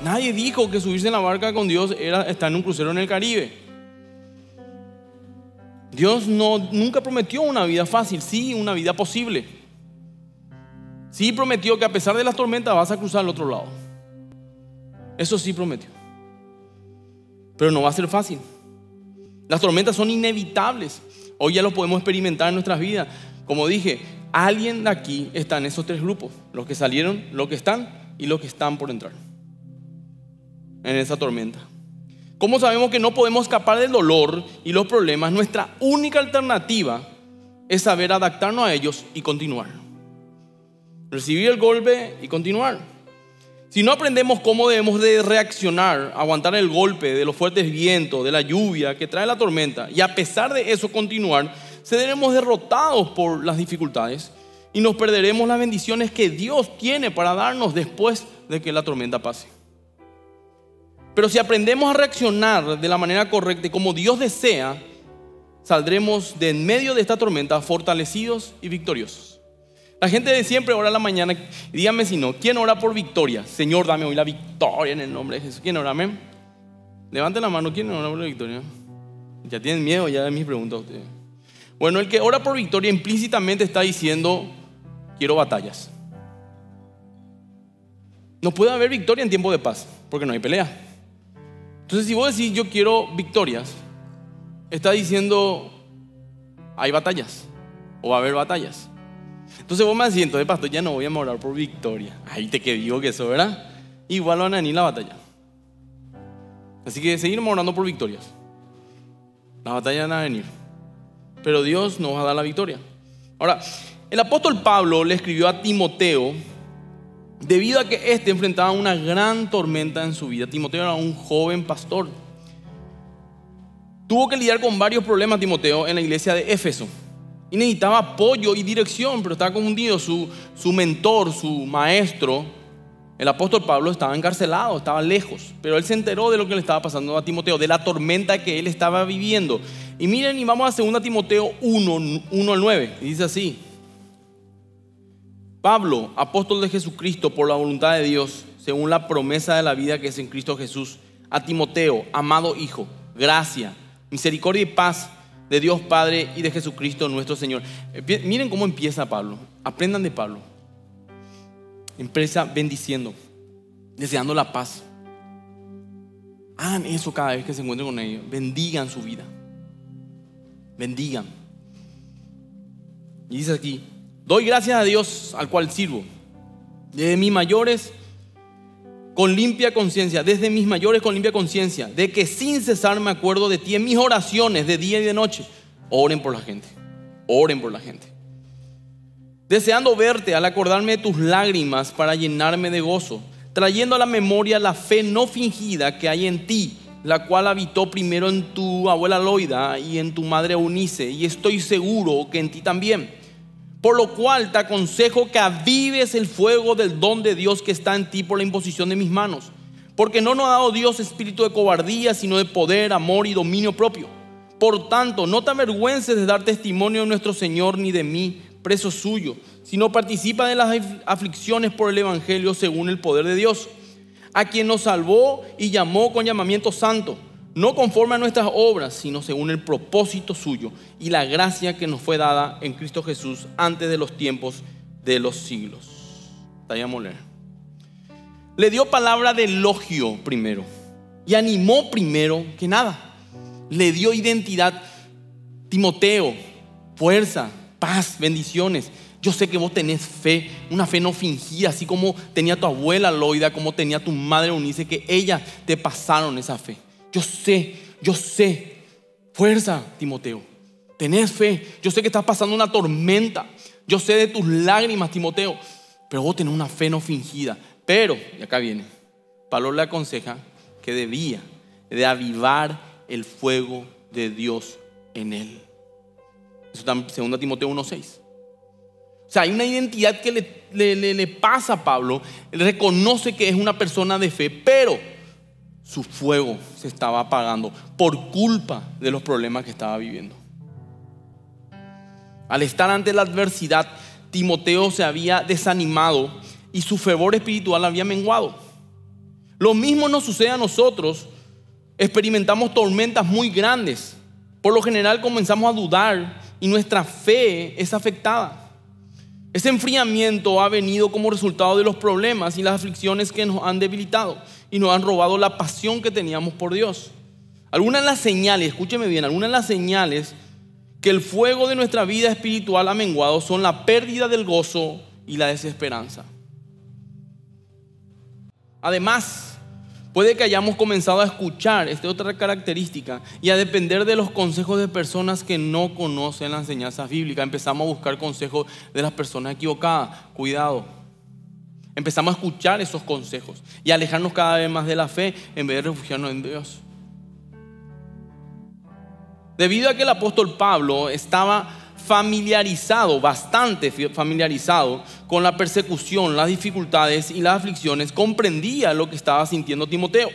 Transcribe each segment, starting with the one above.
Nadie dijo que subirse en la barca con Dios era estar en un crucero en el Caribe. Dios nunca prometió una vida fácil, sí, una vida posible. Sí prometió que a pesar de las tormentas vas a cruzar al otro lado. Eso sí prometió. Pero no va a ser fácil. Las tormentas son inevitables. Hoy ya lo podemos experimentar en nuestras vidas. Como dije, alguien de aquí está en esos tres grupos: los que salieron, los que están y los que están por entrar en esa tormenta. ¿Cómo sabemos que no podemos escapar del dolor y los problemas? Nuestra única alternativa es saber adaptarnos a ellos y continuar. Recibir el golpe y continuar. Si no aprendemos cómo debemos de reaccionar, aguantar el golpe de los fuertes vientos, de la lluvia que trae la tormenta, y a pesar de eso continuar, seremos derrotados por las dificultades y nos perderemos las bendiciones que Dios tiene para darnos después de que la tormenta pase. Pero si aprendemos a reaccionar de la manera correcta y como Dios desea, saldremos de en medio de esta tormenta fortalecidos y victoriosos. La gente de siempre ora a la mañana, y díganme si no, ¿quién ora por victoria? Señor, dame hoy la victoria en el nombre de Jesús. ¿Quién ora? Amén. Levanten la mano, ¿quién ora por victoria? Ya tienen miedo ya de mis preguntas a ustedes. Bueno, el que ora por victoria implícitamente está diciendo: quiero batallas. No puede haber victoria en tiempo de paz, porque no hay pelea. Entonces, si vos decís yo quiero victorias, está diciendo hay batallas o va a haber batallas. Entonces vos me decís: entonces pastor, ya no voy a orar por victoria. Ahí te que digo que eso, ¿verdad? Igual van a venir la batalla. Así que seguimos orando por victorias. Las batallas van a venir, pero Dios nos va a dar la victoria. Ahora, el apóstol Pablo le escribió a Timoteo debido a que éste enfrentaba una gran tormenta en su vida. Timoteo era un joven pastor. Tuvo que lidiar con varios problemas Timoteo en la iglesia de Éfeso y necesitaba apoyo y dirección, pero estaba confundido. Su mentor, su maestro, el apóstol Pablo, estaba encarcelado, estaba lejos, pero él se enteró de lo que le estaba pasando a Timoteo, de la tormenta que él estaba viviendo. Y miren, y vamos a 2 Timoteo 1 al 9, y dice así: Pablo, apóstol de Jesucristo por la voluntad de Dios, según la promesa de la vida que es en Cristo Jesús, a Timoteo, amado hijo, gracia, misericordia y paz de Dios Padre y de Jesucristo nuestro Señor. Miren cómo empieza Pablo. Aprendan de Pablo. Empieza bendiciendo, deseando la paz. Hagan eso cada vez que se encuentren con ellos. Bendigan su vida. Bendigan. Y dice aquí: doy gracias a Dios al cual sirvo desde mis mayores con limpia conciencia, de que sin cesar me acuerdo de ti en mis oraciones de día y de noche. Oren por la gente, oren por la gente. Deseando verte al acordarme de tus lágrimas para llenarme de gozo, trayendo a la memoria la fe no fingida que hay en ti, la cual habitó primero en tu abuela Loida y en tu madre Eunice, y estoy seguro que en ti también. Por lo cual te aconsejo que avives el fuego del don de Dios que está en ti por la imposición de mis manos. Porque no nos ha dado Dios espíritu de cobardía, sino de poder, amor y dominio propio. Por tanto, no te avergüences de dar testimonio de nuestro Señor ni de mí, preso suyo, sino participa de las aflicciones por el evangelio según el poder de Dios, a quien nos salvó y llamó con llamamiento santo, no conforme a nuestras obras, sino según el propósito suyo y la gracia que nos fue dada en Cristo Jesús antes de los tiempos de los siglos. Le dio palabra de elogio primero y animó primero que nada. Le dio identidad. Timoteo, fuerza, paz, bendiciones. Yo sé que vos tenés fe, una fe no fingida, así como tenía tu abuela Loida, como tenía tu madre Eunice, que ellas te pasaron esa fe. Yo sé, fuerza, Timoteo, tenés fe. Yo sé que estás pasando una tormenta, yo sé de tus lágrimas, Timoteo, pero vos tenés una fe no fingida. Pero, y acá viene, Pablo le aconseja que debía de avivar el fuego de Dios en él. Eso está en 2 Timoteo 1:6. O sea, hay una identidad que le pasa a Pablo. Él reconoce que es una persona de fe, pero su fuego se estaba apagando por culpa de los problemas que estaba viviendo. Al estar ante la adversidad, Timoteo se había desanimado y su fervor espiritual había menguado. Lo mismo nos sucede a nosotros. Experimentamos tormentas muy grandes. Por lo general comenzamos a dudar y nuestra fe es afectada. Ese enfriamiento ha venido como resultado de los problemas y las aflicciones que nos han debilitado y nos han robado la pasión que teníamos por Dios. Algunas de las señales, escúcheme bien, algunas de las señales que el fuego de nuestra vida espiritual ha menguado son la pérdida del gozo y la desesperanza. Además, puede que hayamos comenzado a escuchar, esta es otra característica, y a depender de los consejos de personas que no conocen las enseñanzas bíblicas. Empezamos a buscar consejos de las personas equivocadas. Cuidado. Empezamos a escuchar esos consejos y a alejarnos cada vez más de la fe en vez de refugiarnos en Dios. Debido a que el apóstol Pablo estaba bastante familiarizado con la persecución, las dificultades y las aflicciones, comprendía lo que estaba sintiendo Timoteo.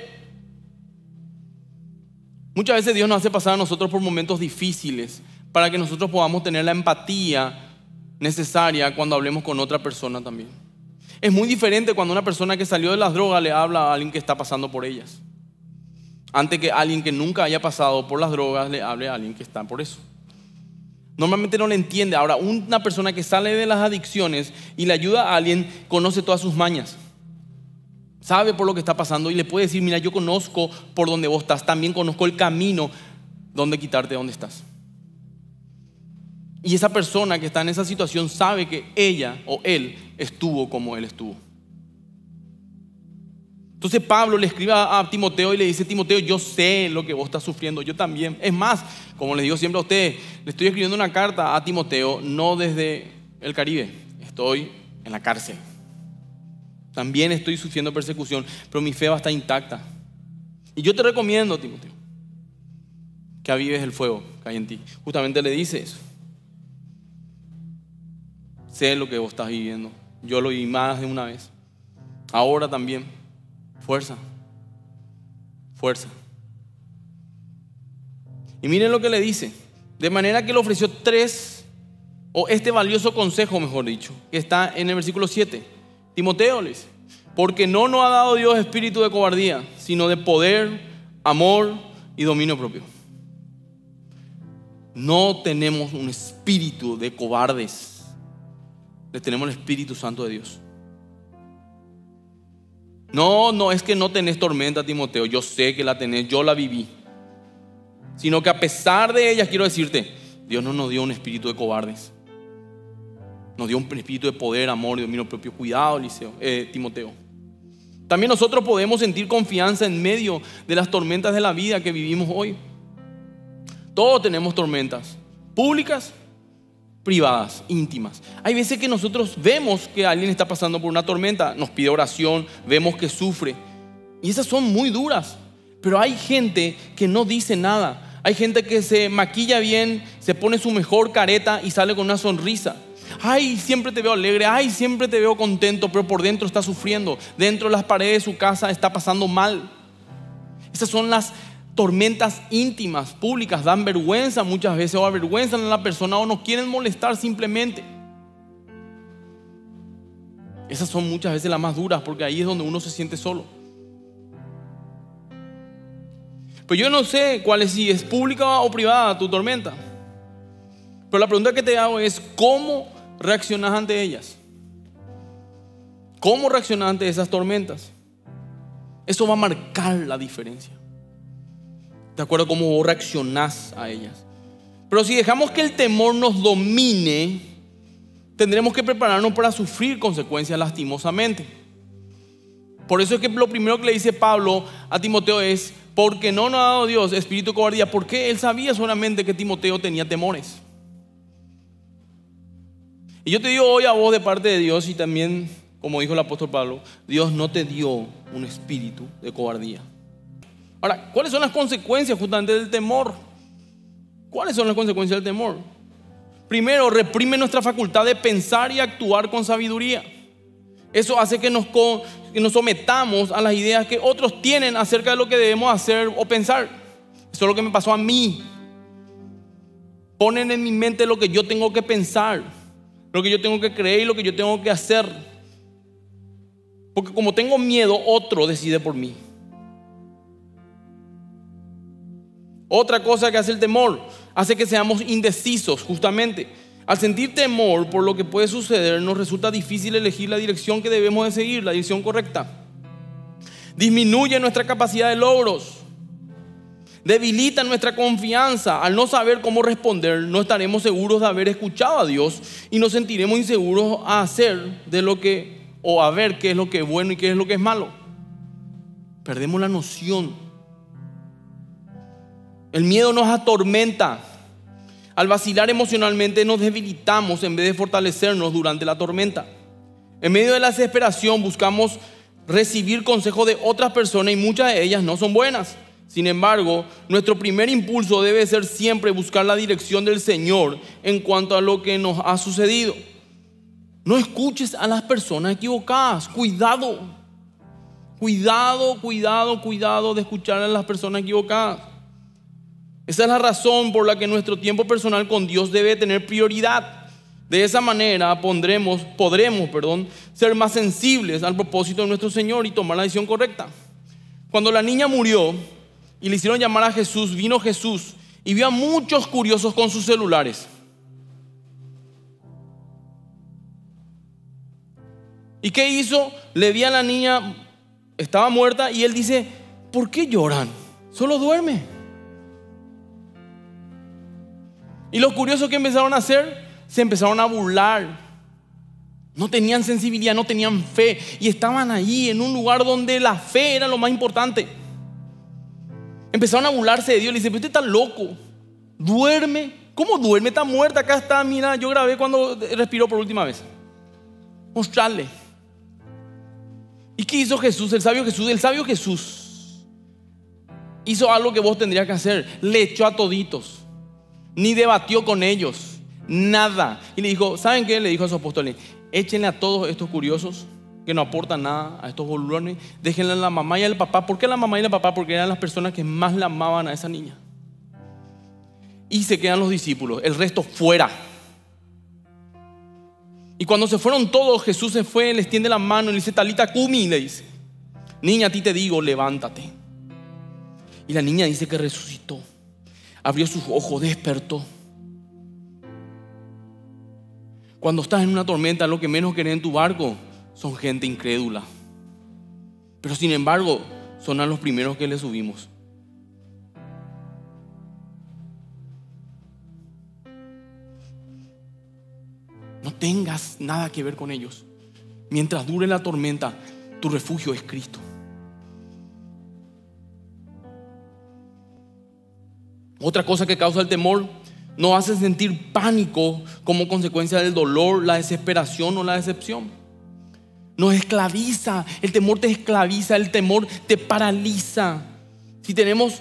Muchas veces Dios nos hace pasar a nosotros por momentos difíciles para que nosotros podamos tener la empatía necesaria cuando hablemos con otra persona también. Es muy diferente cuando una persona que salió de las drogas le habla a alguien que está pasando por ellas, antes que alguien que nunca haya pasado por las drogas le hable a alguien que está por eso. Normalmente no le entiende. Ahora, una persona que sale de las adicciones y le ayuda a alguien, conoce todas sus mañas, sabe por lo que está pasando y le puede decir: mira, yo conozco por donde vos estás, también conozco el camino donde quitarte de donde estás. Y esa persona que está en esa situación sabe que ella o él estuvo como él estuvo. Entonces Pablo le escribe a Timoteo y le dice: Timoteo, yo sé lo que vos estás sufriendo, yo también. Es más, como les digo siempre a ustedes, le estoy escribiendo una carta a Timoteo, no desde el Caribe, estoy en la cárcel. También estoy sufriendo persecución, pero mi fe va a estar intacta. Y yo te recomiendo, Timoteo, que avives el fuego que hay en ti. Justamente le dice eso. Sé lo que vos estás viviendo, yo lo viví más de una vez. Ahora también. Fuerza, fuerza. Y miren lo que le dice. De manera que le ofreció este valioso consejo, mejor dicho, que está en el versículo 7. Timoteo le dice: porque no nos ha dado Dios espíritu de cobardía, sino de poder, amor y dominio propio. No tenemos un espíritu de cobardes, le tenemos el Espíritu Santo de Dios. No es que no tenés tormenta, Timoteo, yo sé que la tenés, yo la viví. Sino que a pesar de ellas, quiero decirte, Dios no nos dio un espíritu de cobardes. Nos dio un espíritu de poder, amor y dominio propio. Cuidado, Timoteo. También nosotros podemos sentir confianza en medio de las tormentas de la vida que vivimos hoy. Todos tenemos tormentas, públicas, privadas, íntimas. Hay veces que nosotros vemos que alguien está pasando por una tormenta, nos pide oración, vemos que sufre, y esas son muy duras. Pero hay gente que no dice nada. Hay gente que se maquilla bien, se pone su mejor careta y sale con una sonrisa. Ay, siempre te veo alegre, ay, siempre te veo contento, pero por dentro está sufriendo. Dentro de las paredes de su casa está pasando mal. Esas son las tormentas íntimas, públicas. Dan vergüenza muchas veces, o avergüenzan a la persona, o no quieren molestar simplemente. Esas son muchas veces las más duras, porque ahí es donde uno se siente solo. Pero yo no sé cuál es, si es pública o privada tu tormenta. Pero la pregunta que te hago es: ¿cómo reaccionas ante ellas? ¿Cómo reaccionas ante esas tormentas? Eso va a marcar la diferencia, de acuerdo a cómo vos reaccionás a ellas. Pero si dejamos que el temor nos domine, tendremos que prepararnos para sufrir consecuencias lastimosamente. Por eso es que lo primero que le dice Pablo a Timoteo es: porque no nos ha dado Dios espíritu de cobardía. Porque él sabía solamente que Timoteo tenía temores. Y yo te digo hoy a vos, de parte de Dios, y también, como dijo el apóstol Pablo, Dios no te dio un espíritu de cobardía. Ahora, ¿cuáles son las consecuencias justamente del temor? ¿Cuáles son las consecuencias del temor? Primero, reprime nuestra facultad de pensar y actuar con sabiduría. Eso hace que nos sometamos a las ideas que otros tienen acerca de lo que debemos hacer o pensar. Eso es lo que me pasó a mí. Ponen en mi mente lo que yo tengo que pensar, lo que yo tengo que creer y lo que yo tengo que hacer. Porque como tengo miedo, otro decide por mí. Otra cosa que hace el temor, hace que seamos indecisos justamente. Al sentir temor por lo que puede suceder, nos resulta difícil elegir la dirección que debemos de seguir, la dirección correcta. Disminuye nuestra capacidad de logros. Debilita nuestra confianza. Al no saber cómo responder, no estaremos seguros de haber escuchado a Dios y nos sentiremos inseguros a hacer de lo que, o a ver qué es lo que es bueno y qué es lo que es malo. Perdemos la noción. El miedo nos atormenta. Al vacilar emocionalmente nos debilitamos en vez de fortalecernos durante la tormenta. En medio de la desesperación buscamos recibir consejos de otras personas y muchas de ellas no son buenas. Sin embargo, nuestro primer impulso debe ser siempre buscar la dirección del Señor en cuanto a lo que nos ha sucedido. No escuches a las personas equivocadas. Cuidado. Cuidado de escuchar a las personas equivocadas. Esa es la razón por la que nuestro tiempo personal con Dios debe tener prioridad. De esa manera podremos ser más sensibles al propósito de nuestro Señor y tomar la decisión correcta. Cuando la niña murió y le hicieron llamar a Jesús, vino Jesús y vio a muchos curiosos con sus celulares. ¿Y qué hizo? Le vi a la niña, estaba muerta, y él dice: ¿por qué lloran? Solo duerme. Y los curiosos que empezaron a hacer, se empezaron a burlar. No tenían sensibilidad, no tenían fe, y estaban ahí en un lugar donde la fe era lo más importante. Empezaron a burlarse de Dios. Le dicen: pero usted está loco, duerme. ¿Cómo duerme? Está muerta, acá está, mira, yo grabé cuando respiró por última vez. Mostrarle. ¿Y qué hizo Jesús? El sabio Jesús hizo algo que vos tendrías que hacer. Le echó a toditos. Ni debatió con ellos, nada. Y le dijo: ¿saben qué? Le dijo a sus apóstoles: échenle a todos estos curiosos que no aportan nada, a estos bolurones, déjenle a la mamá y al papá. ¿Por qué a la mamá y al papá? Porque eran las personas que más la amaban a esa niña. Y se quedan los discípulos, el resto fuera. Y cuando se fueron todos, Jesús se fue, les tiende la mano y le dice: Talita cumi, le dice: niña, a ti te digo, levántate. Y la niña dice que resucitó. Abrió sus ojos, despertó. Cuando estás en una tormenta, lo que menos querés en tu barco son gente incrédula. Pero sin embargo, son a los primeros que le subimos. No tengas nada que ver con ellos. Mientras dure la tormenta, tu refugio es Cristo. Otra cosa que causa el temor, nos hace sentir pánico como consecuencia del dolor, la desesperación o la decepción. Nos esclaviza, el temor te esclaviza, el temor te paraliza. Si tememos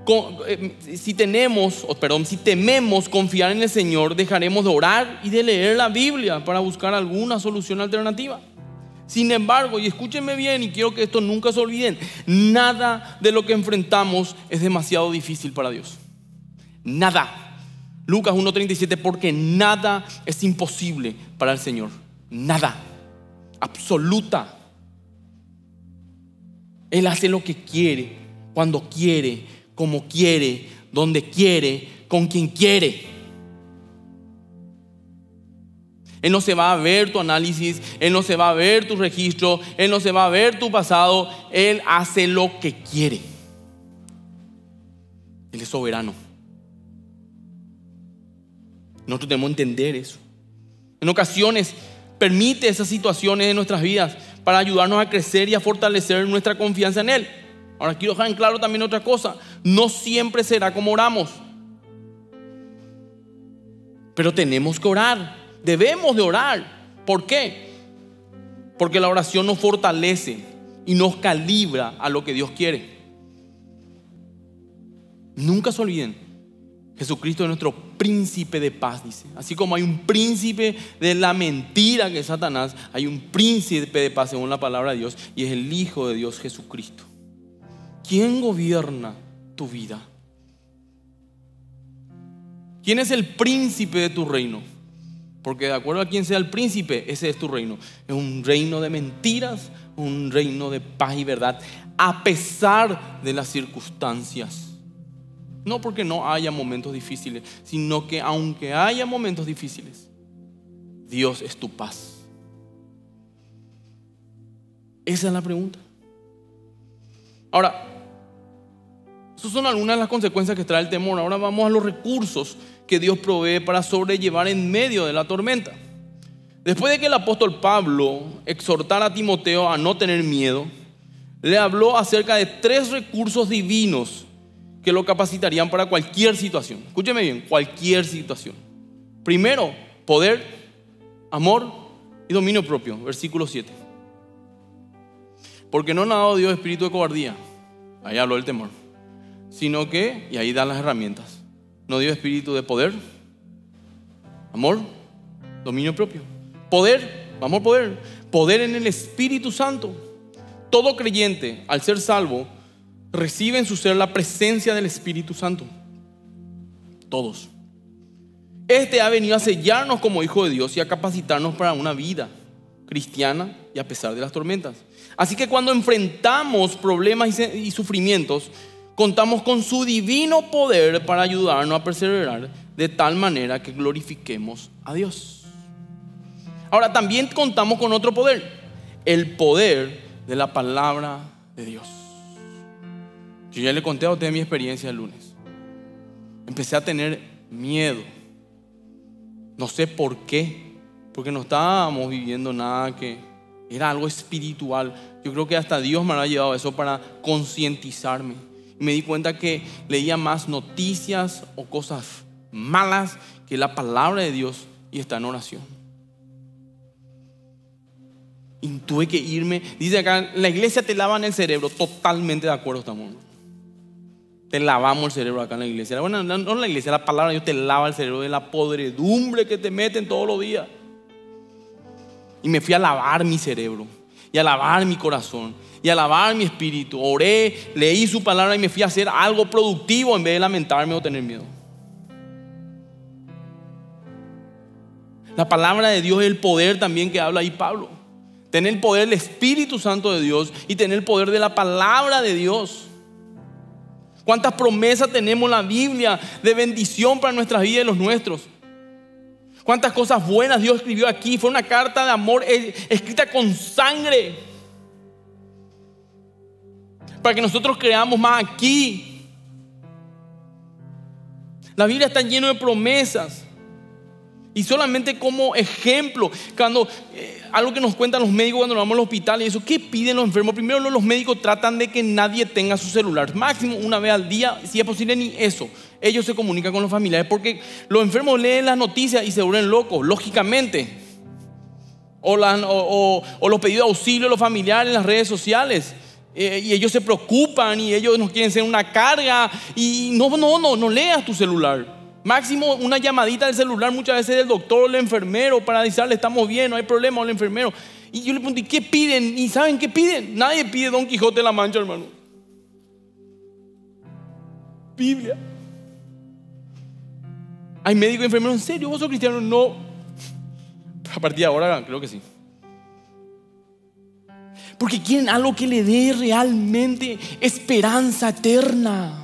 confiar en el Señor, dejaremos de orar y de leer la Biblia para buscar alguna solución alternativa. Sin embargo, y escúchenme bien, y quiero que esto nunca se olviden, nada de lo que enfrentamos es demasiado difícil para Dios. Nada. Lucas 1:37, porque nada es imposible para el Señor. Nada. Absoluta. Él hace lo que quiere, cuando quiere, como quiere, donde quiere, con quien quiere. Él no se va a ver tu análisis, Él no se va a ver tu registro, Él no se va a ver tu pasado. Él hace lo que quiere. Él es soberano. Nosotros tenemos que entender eso. En ocasiones permite esas situaciones en nuestras vidas para ayudarnos a crecer y a fortalecer nuestra confianza en Él. Ahora quiero dejar en claro también otra cosa: no siempre será como oramos, pero tenemos que orar, debemos de orar. ¿Por qué? Porque la oración nos fortalece y nos calibra a lo que Dios quiere. Nunca se olviden, Jesucristo es nuestro príncipe de paz, dice. Así como hay un príncipe de la mentira que es Satanás, hay un príncipe de paz según la palabra de Dios, y es el Hijo de Dios, Jesucristo. ¿Quién gobierna tu vida? ¿Quién es el príncipe de tu reino? Porque de acuerdo a quien sea el príncipe, ese es tu reino. Es un reino de mentiras, un reino de paz y verdad, a pesar de las circunstancias. No porque no haya momentos difíciles, sino que aunque haya momentos difíciles, Dios es tu paz. Esa es la pregunta. Ahora, esas son algunas de las consecuencias que trae el temor. Ahora vamos a los recursos que Dios provee para sobrellevar en medio de la tormenta. Después de que el apóstol Pablo exhortara a Timoteo a no tener miedo, le habló acerca de 3 recursos divinos que lo capacitarían para cualquier situación. Escúcheme bien, cualquier situación. Primero, poder, amor y dominio propio. Versículo 7. Porque no nos ha dado Dios espíritu de cobardía. Ahí habló del temor. Sino que, y ahí dan las herramientas, nos dio espíritu de poder, amor, dominio propio. Poder, vamos a poder en el Espíritu Santo. Todo creyente, al ser salvo, recibe en su ser la presencia del Espíritu Santo. Todos. Este ha venido a sellarnos como hijo de Dios y a capacitarnos para una vida cristiana y a pesar de las tormentas. Así que cuando enfrentamos problemas y sufrimientos, contamos con su divino poder para ayudarnos a perseverar de tal manera que glorifiquemos a Dios. Ahora también contamos con otro poder, el poder de la palabra de Dios. Yo ya le conté a usted mi experiencia el lunes. Empecé a tener miedo. No sé por qué, porque no estábamos viviendo nada que era algo espiritual. Yo creo que hasta Dios me ha llevado a eso para concientizarme. Y me di cuenta que leía más noticias o cosas malas que la palabra de Dios y está en oración. Y tuve que irme. Dice acá, la iglesia te lavan el cerebro. Totalmente de acuerdo estamos. Te lavamos el cerebro acá en la iglesia. Bueno, no en la iglesia, la palabra de Dios te lava el cerebro de la podredumbre que te meten todos los días. Y me fui a lavar mi cerebro y a lavar mi corazón y a lavar mi espíritu. Oré, leí su palabra y me fui a hacer algo productivo en vez de lamentarme o tener miedo. La palabra de Dios es el poder también que habla ahí Pablo. Tener el poder del Espíritu Santo de Dios y tener el poder de la palabra de Dios. ¿Cuántas promesas tenemos en la Biblia de bendición para nuestras vidas y los nuestros? ¿Cuántas cosas buenas Dios escribió aquí? Fue una carta de amor escrita con sangre para que nosotros creamos más aquí. La Biblia está llena de promesas. Y solamente como ejemplo, cuando algo que nos cuentan los médicos cuando nos vamos al hospital y eso, ¿qué piden los enfermos? Primero los médicos tratan de que nadie tenga su celular, máximo una vez al día, si es posible ni eso. Ellos se comunican con los familiares porque los enfermos leen las noticias y se vuelven locos, lógicamente. O los pedidos de auxilio de los familiares en las redes sociales. Y ellos se preocupan y ellos nos quieren ser una carga. Y no leas tu celular. Máximo una llamadita del celular muchas veces del doctor o del enfermero para decirle estamos bien, no hay problema, o el enfermero. Y yo le pregunté, ¿qué piden? ¿Y saben qué piden? Nadie pide Don Quijote de la Mancha, hermano. Biblia. Hay médicos y enfermeros, ¿en serio? ¿Vos sos cristiano? No. A partir de ahora creo que sí. Porque quieren algo que le dé realmente esperanza eterna.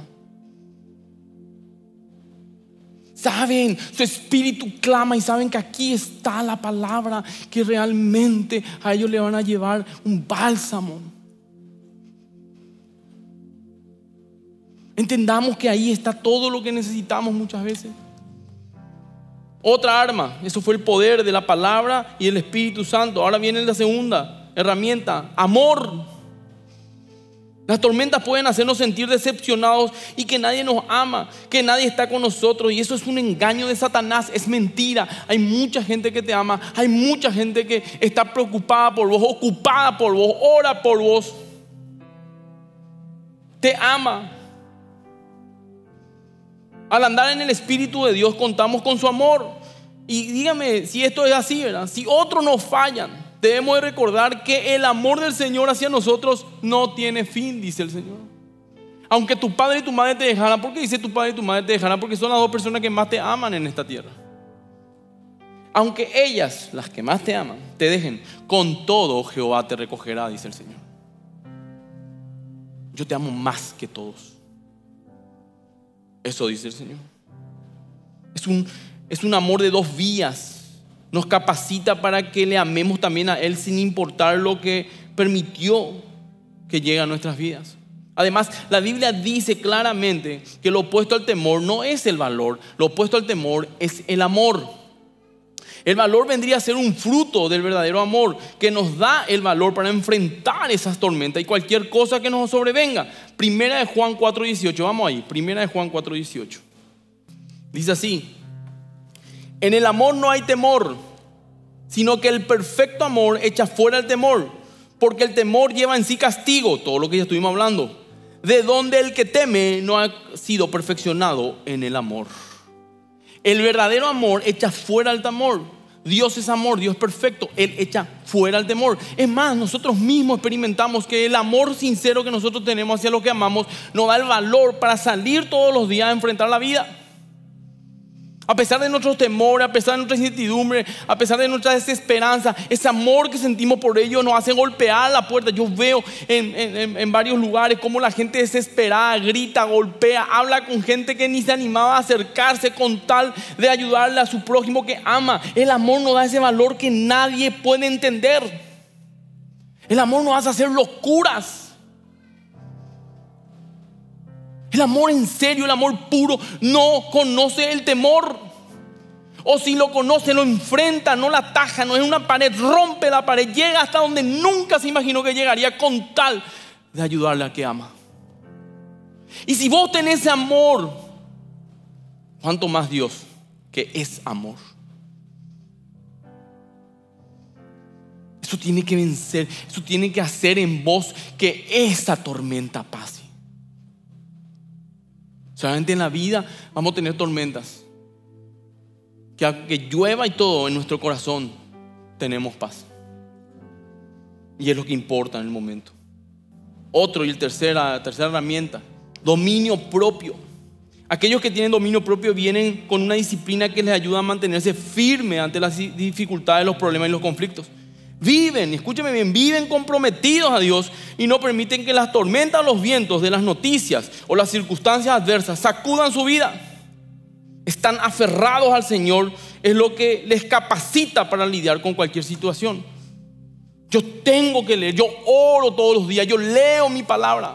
Saben, su espíritu clama y saben que aquí está la palabra que realmente a ellos le van a llevar un bálsamo. Entendamos que ahí está todo lo que necesitamos muchas veces. Otra arma, eso fue el poder de la palabra y el Espíritu Santo. Ahora viene la segunda herramienta, amor. Las tormentas pueden hacernos sentir decepcionados y que nadie nos ama, que nadie está con nosotros. Y eso es un engaño de Satanás, es mentira. Hay mucha gente que te ama, hay mucha gente que está preocupada por vos, ocupada por vos, ora por vos. Te ama. Al andar en el Espíritu de Dios contamos con su amor. Y dígame si esto es así, ¿verdad? Si otros nos fallan, debemos de recordar que el amor del Señor hacia nosotros no tiene fin, dice el Señor. Aunque tu padre y tu madre te dejaran, ¿por qué dice tu padre y tu madre te dejaran? Porque son las dos personas que más te aman en esta tierra. Aunque ellas, las que más te aman, te dejen, con todo Jehová te recogerá, dice el Señor. Yo te amo más que todos. Eso dice el Señor. Es un amor de dos vías. Nos capacita para que le amemos también a Él sin importar lo que permitió que llegue a nuestras vidas. Además, la Biblia dice claramente que lo opuesto al temor no es el valor, lo opuesto al temor es el amor. El valor vendría a ser un fruto del verdadero amor que nos da el valor para enfrentar esas tormentas y cualquier cosa que nos sobrevenga. Primera de Juan 4:18, vamos ahí, Primera de Juan 4:18. Dice así: en el amor no hay temor, sino que el perfecto amor echa fuera el temor, porque el temor lleva en sí castigo, todo lo que ya estuvimos hablando, de donde el que teme no ha sido perfeccionado en el amor. El verdadero amor echa fuera el temor. Dios es amor, Dios es perfecto, Él echa fuera el temor. Es más, nosotros mismos experimentamos que el amor sincero que nosotros tenemos hacia lo que amamos nos da el valor para salir todos los días a enfrentar la vida. A pesar de nuestros temores, a pesar de nuestra incertidumbre, a pesar de nuestra desesperanza, ese amor que sentimos por ellos nos hace golpear la puerta. Yo veo en varios lugares cómo la gente desesperada grita, golpea, habla con gente que ni se animaba a acercarse con tal de ayudarle a su prójimo que ama. El amor nos da ese valor que nadie puede entender. El amor nos hace hacer locuras. El amor en serio, el amor puro, no conoce el temor. O si lo conoce, lo enfrenta, no la ataja, no es una pared, rompe la pared, llega hasta donde nunca se imaginó que llegaría con tal de ayudarle a que ama. Y si vos tenés ese amor, ¿cuánto más Dios que es amor? Eso tiene que vencer, eso tiene que hacer en vos que esa tormenta pase. Solamente en la vida vamos a tener tormentas. Que aunque llueva y todo, en nuestro corazón tenemos paz. Y es lo que importa en el momento. Otro y la tercera herramienta, dominio propio. Aquellos que tienen dominio propio vienen con una disciplina que les ayuda a mantenerse firme ante las dificultades, los problemas y los conflictos. Viven, escúcheme bien, viven comprometidos a Dios y no permiten que las tormentas o los vientos de las noticias o las circunstancias adversas sacudan su vida. Están aferrados al Señor, es lo que les capacita para lidiar con cualquier situación. Yo tengo que leer, yo oro todos los días, yo leo mi palabra.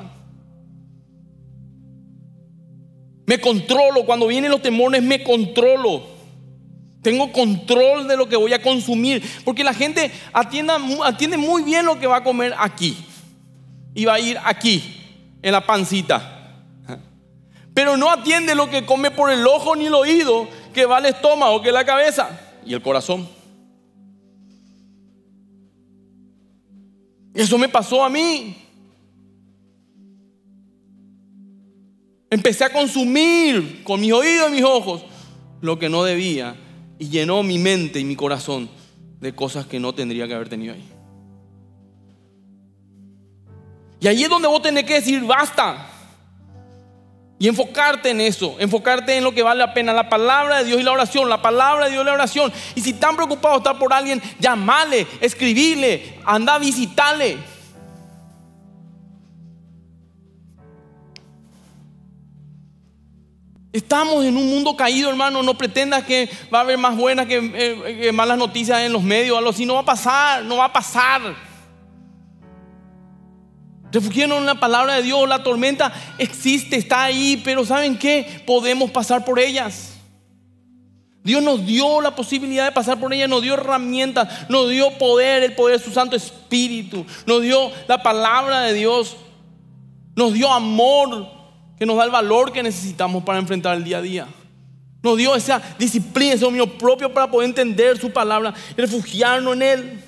Me controlo, cuando vienen los temores me controlo. Tengo control de lo que voy a consumir. Porque la gente atiende muy bien lo que va a comer aquí. Y va a ir aquí, en la pancita. Pero no atiende lo que come por el ojo ni el oído, que va al estómago, que es la cabeza y el corazón. Eso me pasó a mí. Empecé a consumir con mis oídos y mis ojos lo que no debía. Y llenó mi mente y mi corazón de cosas que no tendría que haber tenido ahí. Y ahí es donde vos tenés que decir basta. Y enfocarte en eso. Enfocarte en lo que vale la pena. La palabra de Dios y la oración. La palabra de Dios y la oración. Y si están preocupados de estar por alguien, llamale, escribile, anda a visitarle. Estamos en un mundo caído, hermano. No pretendas que va a haber más buenas que malas noticias en los medios. Algo así no va a pasar, no va a pasar. Refugiémonos en la palabra de Dios. La tormenta existe, está ahí, pero ¿saben qué? Podemos pasar por ellas. Dios nos dio la posibilidad de pasar por ellas, nos dio herramientas, nos dio poder, el poder de su Santo Espíritu, nos dio la palabra de Dios, nos dio amor que nos da el valor que necesitamos para enfrentar el día a día. Nos dio esa disciplina, ese dominio propio para poder entender su palabra y refugiarnos en Él.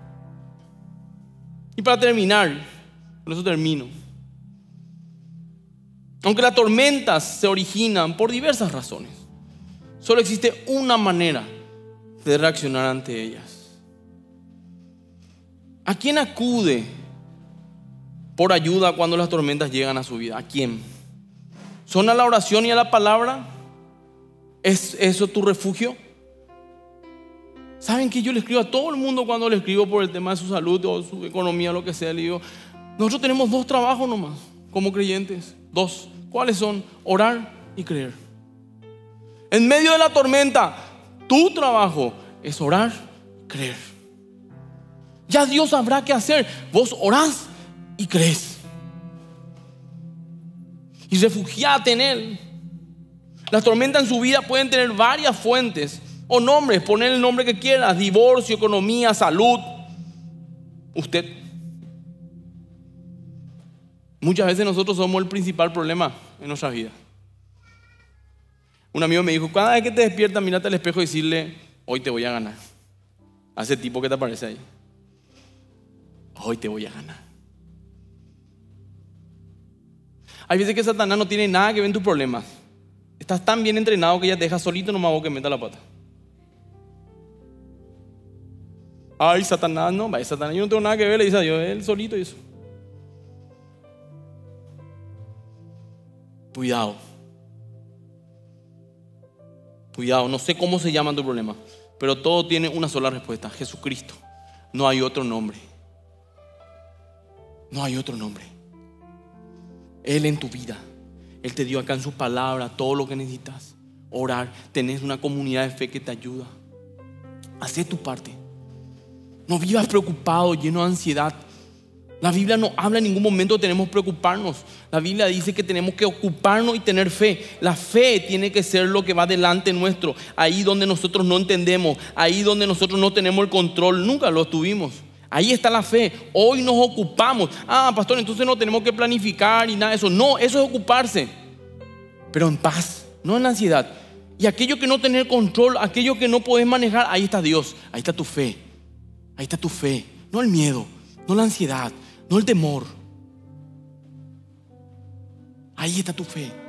Y para terminar, con eso termino. Aunque las tormentas se originan por diversas razones, solo existe una manera de reaccionar ante ellas. ¿A quién acude por ayuda cuando las tormentas llegan a su vida? ¿A quién? ¿Son a la oración y a la palabra? ¿Es eso tu refugio? ¿Saben que yo le escribo a todo el mundo cuando le escribo por el tema de su salud o su economía, lo que sea? Le digo, nosotros tenemos 2 trabajos nomás como creyentes. 2. ¿Cuáles son? Orar y creer. En medio de la tormenta, tu trabajo es orar y creer. Ya Dios sabrá qué hacer. Vos orás y crees. Y refugiate en Él. Las tormentas en su vida pueden tener varias fuentes o nombres. Poner el nombre que quieras: divorcio, economía, salud. Usted. Muchas veces nosotros somos el principal problema en nuestra vida. Un amigo me dijo, cada vez que te despiertas, mírate al espejo y decirle, hoy te voy a ganar. A ese tipo que te aparece ahí. Hoy te voy a ganar. Hay veces que Satanás no tiene nada que ver en tus problemas. Estás tan bien entrenado que ya te dejas solito nomás vos que meta la pata. Ay, Satanás, no, vaya Satanás, yo no tengo nada que ver, le dice a Dios, él solito y eso. Cuidado. Cuidado, no sé cómo se llama tu problema, pero todo tiene una sola respuesta: Jesucristo. No hay otro nombre. No hay otro nombre. Él en tu vida. Él te dio acá en su palabra todo lo que necesitas. Orar, tenés una comunidad de fe que te ayuda. Hacé tu parte. No vivas preocupado, lleno de ansiedad. La Biblia no habla en ningún momento que tenemos que preocuparnos. La Biblia dice que tenemos que ocuparnos y tener fe. La fe tiene que ser lo que va delante nuestro. Ahí donde nosotros no entendemos, ahí donde nosotros no tenemos el control, nunca lo tuvimos. Ahí está la fe. Hoy nos ocupamos. Ah, pastor, entonces no tenemos que planificar y nada de eso. No, eso es ocuparse, pero en paz, no en ansiedad. Y aquello que no tener control, aquello que no podés manejar, ahí está Dios, ahí está tu fe. Ahí está tu fe, no el miedo, no la ansiedad, no el temor. Ahí está tu fe.